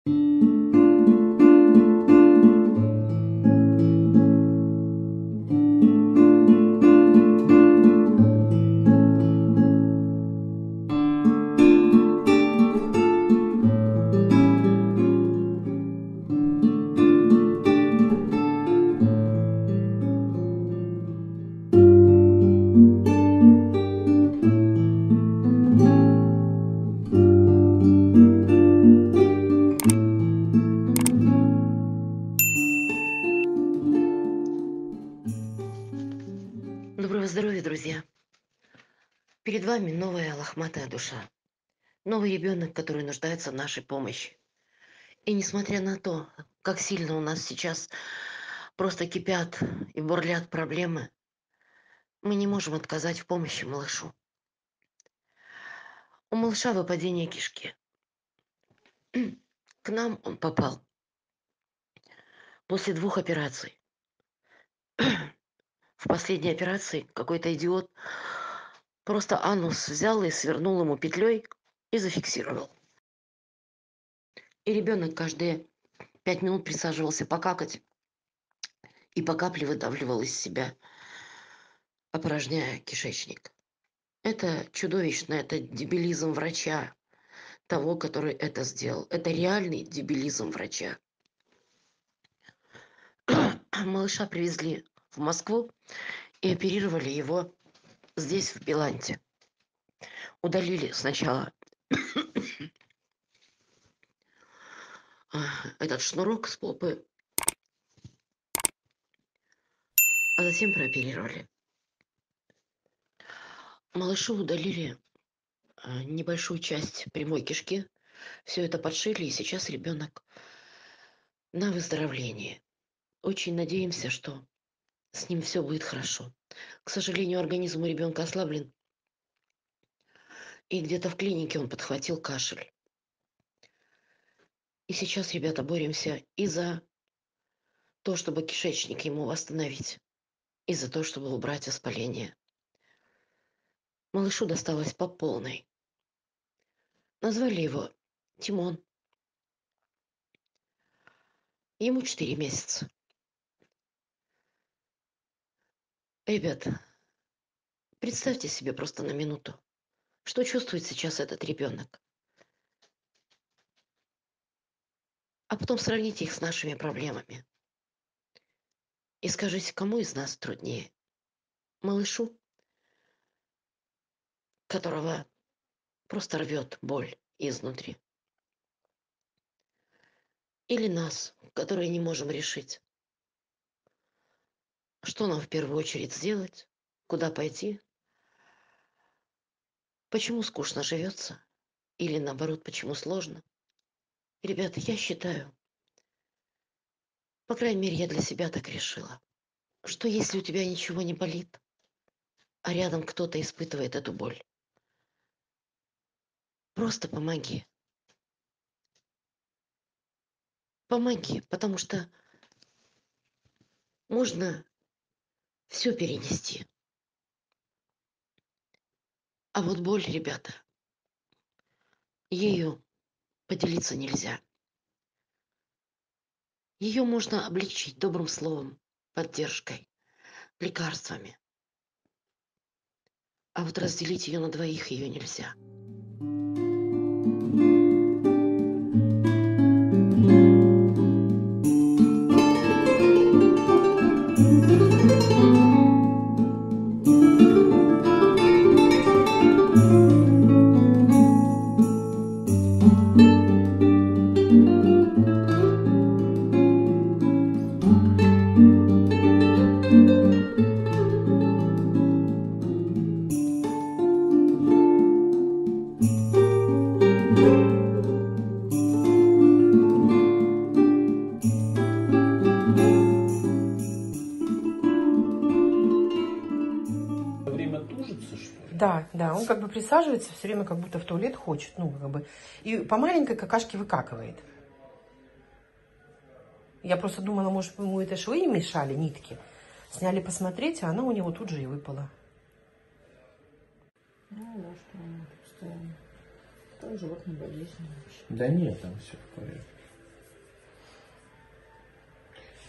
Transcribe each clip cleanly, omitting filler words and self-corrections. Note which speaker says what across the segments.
Speaker 1: Доброго здоровья, друзья! Перед вами новая лохматая душа. Новый ребенок, который нуждается в нашей помощи. И несмотря на то, как сильно у нас сейчас просто кипят и бурлят проблемы, мы не можем отказать в помощи малышу. У малыша выпадение кишки. К нам он попал после 2 операций. В последней операции какой-то идиот просто анус взял и свернул ему петлей и зафиксировал. И ребенок каждые 5 минут присаживался покакать и по капле выдавливал из себя, опорожняя кишечник. Это чудовищно, это дебилизм врача, того, который это сделал. Это реальный дебилизм врача. Малыша привезли в Москву и оперировали его здесь, в Биланте. Удалили сначала этот шнурок с попы, а затем прооперировали. Малышу удалили небольшую часть прямой кишки. Все это подшили, и сейчас ребенок на выздоровлении. Очень надеемся, что с ним все будет хорошо. К сожалению, организм у ребенка ослаблен, и где-то в клинике он подхватил кашель. И сейчас, ребята, боремся и за то, чтобы кишечник ему восстановить, и за то, чтобы убрать воспаление. Малышу досталось по полной. Назвали его Тимон. Ему 4 месяца. Ребята, представьте себе просто на минуту, что чувствует сейчас этот ребенок. А потом сравните их с нашими проблемами. И скажите, кому из нас труднее? Малышу, которого просто рвет боль изнутри? Или нас, которые не можем решить, что нам в первую очередь сделать, куда пойти, почему скучно живется, или наоборот, почему сложно? Ребята, я считаю, по крайней мере, я для себя так решила, что если у тебя ничего не болит, а рядом кто-то испытывает эту боль, просто помоги. Помоги, потому что можно все перенести. А вот боль, ребята, ею поделиться нельзя. Ее можно облегчить добрым словом, поддержкой, лекарствами. А вот разделить ее на двоих ее нельзя.
Speaker 2: Время тужится, что ли?
Speaker 3: Да, да, он как бы присаживается все время, как будто в туалет хочет, ну, как бы, и по маленькой какашке выкакивает. Я просто думала, может, ему это швы мешали, нитки. Сняли посмотреть, а она у него тут же и выпала.
Speaker 4: Ну, да, что она постоянно. Это животная болезнь вообще.
Speaker 2: Да нет, там все в порядке.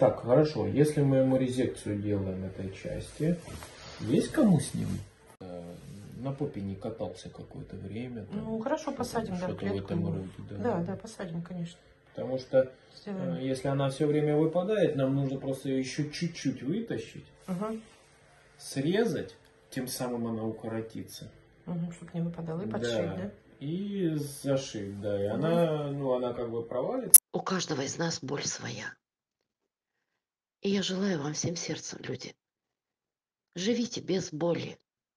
Speaker 2: Так, хорошо. Если мы ему резекцию делаем этой части, есть кому с ним? На попе не катался какое-то время. Там,
Speaker 3: Ну, хорошо, посадим, да,
Speaker 2: что-то в
Speaker 3: клетку
Speaker 2: этом
Speaker 3: ему.
Speaker 2: роде, да.
Speaker 3: Да, да, посадим, конечно.
Speaker 2: Потому что
Speaker 3: Сделаем.
Speaker 2: если она все время выпадает, нам нужно просто ее еще чуть-чуть вытащить,
Speaker 3: Угу.
Speaker 2: срезать, тем самым она укоротится.
Speaker 3: Угу, чтобы не выпадало. И подшить, да?
Speaker 2: И зашить, да. И она как бы провалится.
Speaker 1: У каждого из нас боль своя. И я желаю вам всем сердцем, люди, живите без боли.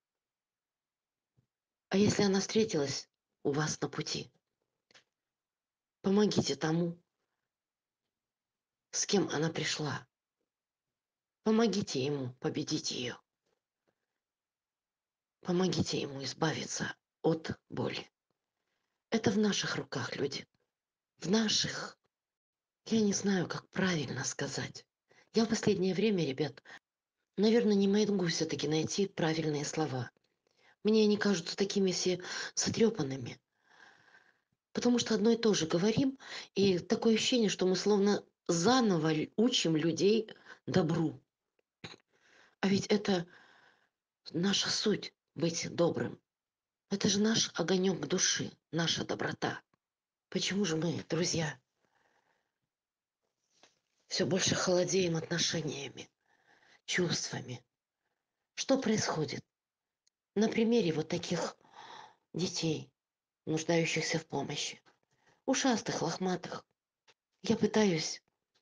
Speaker 1: А если она встретилась у вас на пути, помогите тому, с кем она пришла. Помогите ему победить ее. Помогите ему избавиться от боли. Это в наших руках, люди. В наших. Я не знаю, как правильно сказать. Я в последнее время, ребят, наверное, не могу все-таки найти правильные слова. Мне они кажутся такими все сотрепанными. Потому что одно и то же говорим, и такое ощущение, что мы словно заново учим людей добру. А ведь это наша суть быть добрым. Это же наш огонек души, наша доброта. Почему же мы, друзья, все больше холодеем отношениями, чувствами? Что происходит? На примере вот таких детей, нуждающихся в помощи, ушастых, лохматых. Я пытаюсь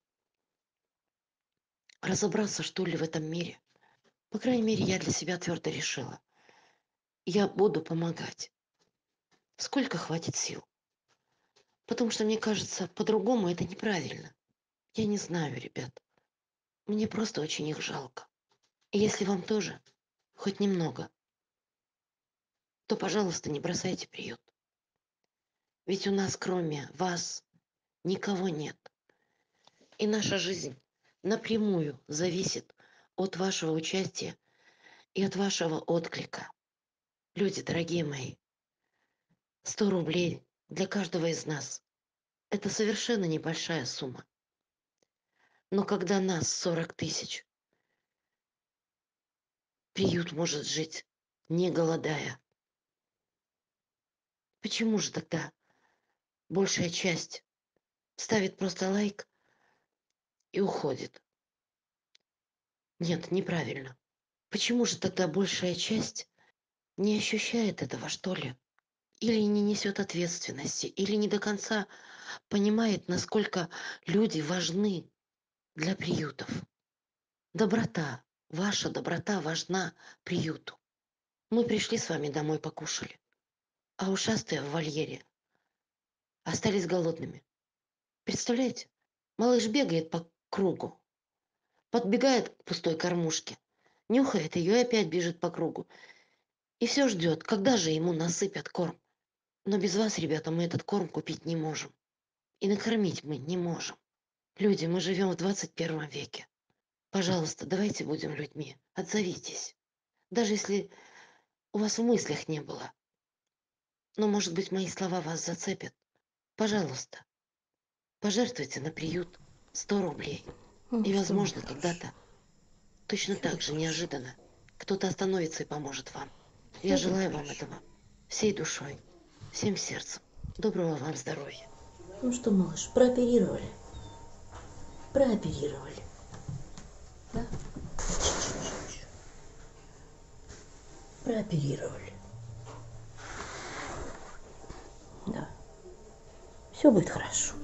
Speaker 1: разобраться, что ли, в этом мире. По крайней мере, я для себя твердо решила. Я буду помогать. Сколько хватит сил. Потому что, мне кажется, по-другому это неправильно. Я не знаю, ребят. Мне просто очень их жалко. И если вам тоже, хоть немного, то, пожалуйста, не бросайте приют. Ведь у нас, кроме вас, никого нет. И наша жизнь напрямую зависит от вашего участия и от вашего отклика. Люди, дорогие мои, 100 рублей для каждого из нас– это совершенно небольшая сумма. Но когда нас 40 тысяч, приют может жить, не голодая. Почему же тогда большая часть ставит просто лайк и уходит? Нет, неправильно. Почему же тогда большая часть не ощущает этого, что ли? Или не несет ответственности, или не до конца понимает, насколько люди важны для приютов. Доброта, ваша доброта важна приюту. Мы пришли с вами домой, покушали, а ушастые в вольере остались голодными. Представляете? Малыш бегает по кругу, подбегает к пустой кормушке, нюхает ее и опять бежит по кругу. И все ждет, когда же ему насыпят корм. Но без вас, ребята, мы этот корм купить не можем. И накормить мы не можем. Люди, мы живем в 21 веке. Пожалуйста, давайте будем людьми. Отзовитесь. Даже если у вас в мыслях не было. Но, может быть, мои слова вас зацепят. Пожалуйста, пожертвуйте на приют 100 рублей.
Speaker 3: Ну,
Speaker 1: И,
Speaker 3: что, мой
Speaker 1: возможно,
Speaker 3: хороший,
Speaker 1: когда-то, точно
Speaker 3: все
Speaker 1: так
Speaker 3: будет
Speaker 1: же
Speaker 3: хорошо.
Speaker 1: неожиданно, кто-то остановится и поможет вам. Я
Speaker 3: Все будет
Speaker 1: желаю вам
Speaker 3: хорошо.
Speaker 1: этого всей душой, всем сердцем. Доброго вам здоровья.
Speaker 4: Ну что, малыш, прооперировали? Прооперировали. Да? Прооперировали. Да. Все будет хорошо.